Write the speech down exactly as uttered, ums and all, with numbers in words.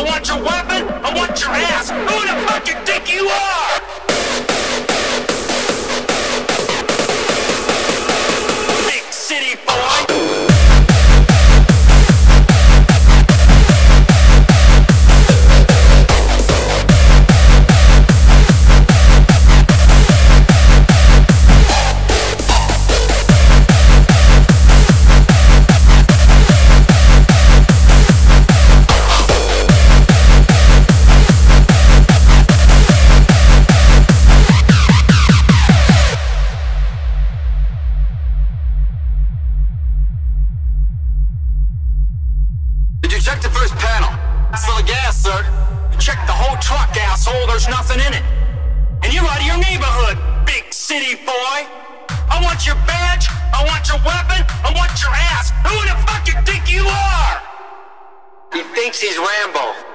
I want your weapon, I want your ass. Who the fuck you think you are? Big city boy. Check the first panel. It's full of gas, sir. Check the whole truck, asshole. There's nothing in it. And you're out of your neighborhood, big city boy. I want your badge. I want your weapon. I want your ass. Who the fuck you think you are? He thinks he's Rambo.